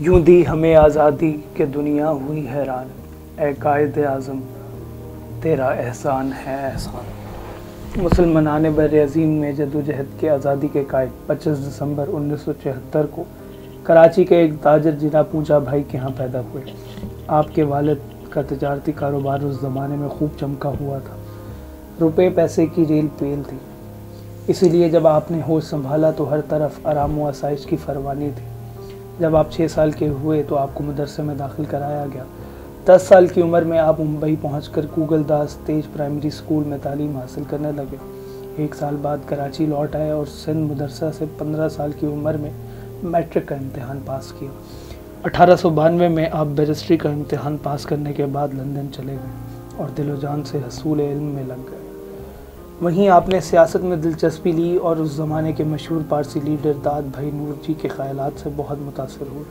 یوں دی ہمیں آزادی کہ دنیا ہوئی حیران، اے قائد اعظم تیرا احسان ہے احسان۔ مسلمانان بر عظیم میں جدوجہد کے آزادی کے قائد 25 دسمبر 1974 کو کراچی کے ایک تاجر جناب پونچا بھائی کے ہاں پیدا ہوئے۔ آپ کے والد کا تجارتی کاروبار اس زمانے میں خوب چمکا ہوا تھا، روپے پیسے کی ریل پیل تھی، اسی لیے جب آپ نے ہوش سنبھالا تو ہر طرف آرام و آسائش کی فروانی تھی۔ جب آپ 6 سال کے ہوئے تو آپ کو مدرسے میں داخل کرایا گیا۔ 10 سال کی عمر میں آپ ممبئی پہنچ کر گوگل داس تیج پرائمری اسکول میں تعلیم حاصل کرنے لگے۔ 1 سال بعد کراچی لوٹ آئے اور سندھ مدرسہ سے 15 سال کی عمر میں میٹرک کا امتحان پاس کیا۔ 1892 میں آپ بیرسٹری کا امتحان پاس کرنے کے بعد لندن چلے گئے اور دل و جان سے حصول علم میں لگ گئے۔ وہیں آپ نے سیاست میں دلچسپی لی اور اس زمانے کے مشہور پارسی لیڈر داد بھائی نور جی کے خیالات سے بہت متاثر ہوئے۔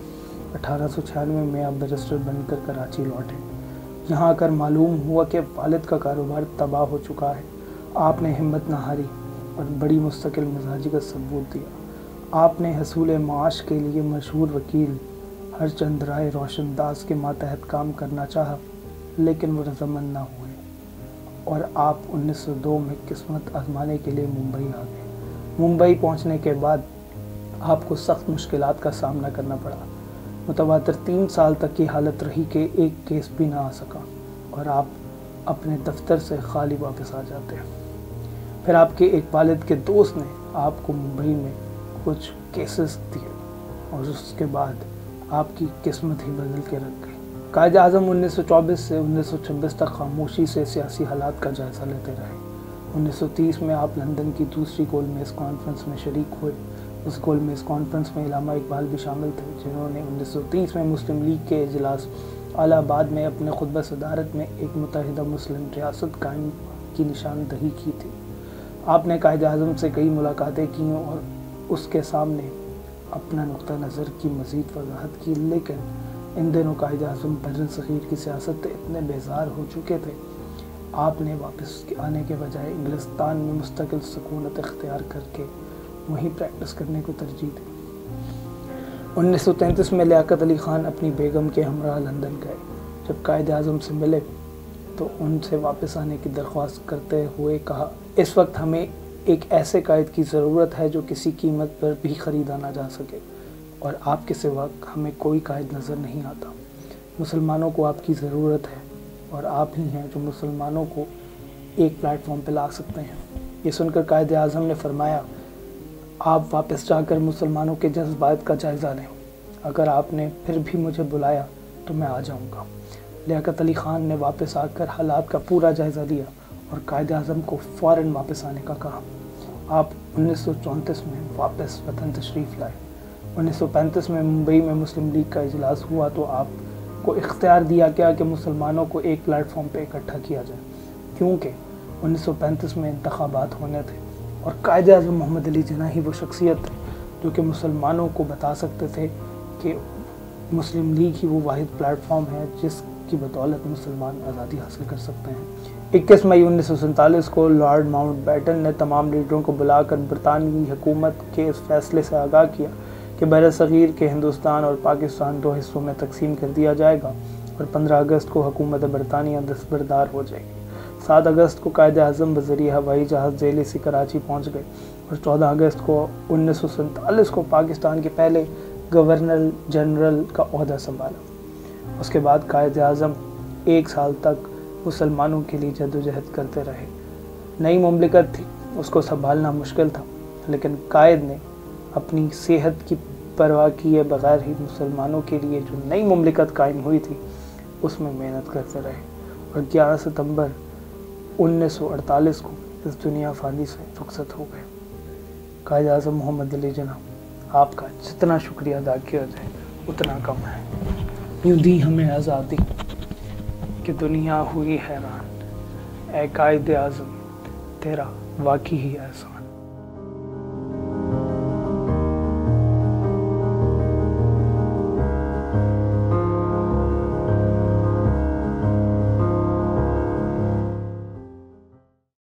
1896 میں آپ بیرسٹر بن کر کراچی لوٹے۔ یہاں آ کر معلوم ہوا کہ والد کا کاروبار تباہ ہو چکا ہے۔ آپ نے ہمت نہ ہاری اور بڑی مستقل مزاجی کا ثبوت دیا۔ آپ نے حصول معاش کے لیے مشہور وکیل ہرچند رائے روشن داس کے ماتحت کام کرنا چاہا، لیکن وہ رضامند نہ ہوئے اور آپ 1902 میں قسمت آزمانے کے لیے ممبئی آ گئے۔ ممبئی پہنچنے کے بعد آپ کو سخت مشکلات کا سامنا کرنا پڑا۔ متواتر 3 سال تک یہ حالت رہی کہ ایک کیس بھی نہ آ سکا اور آپ اپنے دفتر سے خالی واپس آ جاتے ہیں۔ پھر آپ کے ایک والد کے دوست نے آپ کو ممبئی میں کچھ کیسز دیے اور اس کے بعد آپ کی قسمت ہی بدل کے رکھ گئی۔ قائد اعظم 1924 سے 1926 تک خاموشی سے سیاسی حالات کا جائزہ لیتے رہے۔ 1930 میں آپ لندن کی دوسری گول میز کانفرنس میں شریک ہوئے۔ اس گول میز کانفرنس میں علامہ اقبال بھی شامل تھے، جنہوں نے 1930 میں مسلم لیگ کے اجلاس الہ آباد میں اپنے خطبہ صدارت میں ایک متحدہ مسلم ریاست قائم کی نشاندہی کی تھی۔ آپ نے قائد اعظم سے کئی ملاقاتیں کیں اور اس کے سامنے اپنا نقطہ نظر کی مزید وضاحت کی، لیکن ان دنوں قائد اعظم بر صغیر کی سیاست سے اتنے بیزار ہو چکے تھے، آپ نے واپس آنے کے بجائے انگلستان میں مستقل سکونت اختیار کر کے وہیں پریکٹس کرنے کو ترجیح دی۔ 1933 میں لیاقت علی خان اپنی بیگم کے ہمراہ لندن گئے۔ جب قائد اعظم سے ملے تو ان سے واپس آنے کی درخواست کرتے ہوئے کہا، اس وقت ہمیں ایک ایسے قائد کی ضرورت ہے جو کسی قیمت پر بھی خریدا نہ جا سکے، اور آپ کے سوا ہمیں کوئی قائد نظر نہیں آتا۔ مسلمانوں کو آپ کی ضرورت ہے اور آپ ہی ہیں جو مسلمانوں کو ایک پلیٹ فارم پہ لا سکتے ہیں۔ یہ سن کر قائد اعظم نے فرمایا، آپ واپس جا کر مسلمانوں کے جذبات کا جائزہ لیں۔ اگر آپ نے پھر بھی مجھے بلایا تو میں آ جاؤں گا۔ لیاقت علی خان نے واپس آ کر حالات کا پورا جائزہ لیا اور قائد اعظم کو فوراً واپس آنے کا کہا۔ آپ 1934 میں واپس وطن تشریف لائے۔ 1935 میں ممبئی میں مسلم لیگ کا اجلاس ہوا تو آپ کو اختیار دیا گیا کہ مسلمانوں کو ایک پلیٹ فارم پہ اکٹھا کیا جائے، کیونکہ 1935 میں انتخابات ہونے تھے اور قائد اعظم محمد علی جناح ہی وہ شخصیت تھے جو کہ مسلمانوں کو بتا سکتے تھے کہ مسلم لیگ ہی وہ واحد پلیٹ فارم ہے جس کی بدولت مسلمان آزادی حاصل کر سکتے ہیں۔ 21 مئی 1947 کو لارڈ ماؤنٹ بیٹن نے تمام لیڈروں کو بلا کر برطانوی حکومت کے اس فیصلے سے آگاہ کیا کہ برصغیر کے ہندوستان اور پاکستان 2 حصوں میں تقسیم کر دیا جائے گا اور 15 اگست کو حکومت برطانیہ دستبردار ہو جائے گی۔ 7 اگست کو قائد اعظم بذریعہ ہوائی جہاز ذیلی سے کراچی پہنچ گئے اور 14 اگست کو 1947 کو پاکستان کے پہلے گورنر جنرل کا عہدہ سنبھالا۔ اس کے بعد قائد اعظم 1 سال تک مسلمانوں کے لیے جدوجہد کرتے رہے۔ نئی مملکت تھی، اس کو سنبھالنا مشکل تھا، لیکن قائد نے اپنی صحت کی پرواہ کیے بغیر ہی مسلمانوں کے لیے جو نئی مملکت قائم ہوئی تھی اس میں محنت کرتے رہے اور 11 ستمبر 1948 کو اس دنیا فانی سے رخصت ہو گئے۔ قائد اعظم محمد علی جناح، آپ کا جتنا شکریہ ادا کیا جائے اتنا کم ہے۔ یوں دی ہمیں آزادی کہ دنیا ہوئی حیران، اے قائد اعظم تیرا واقعی ہی احسان۔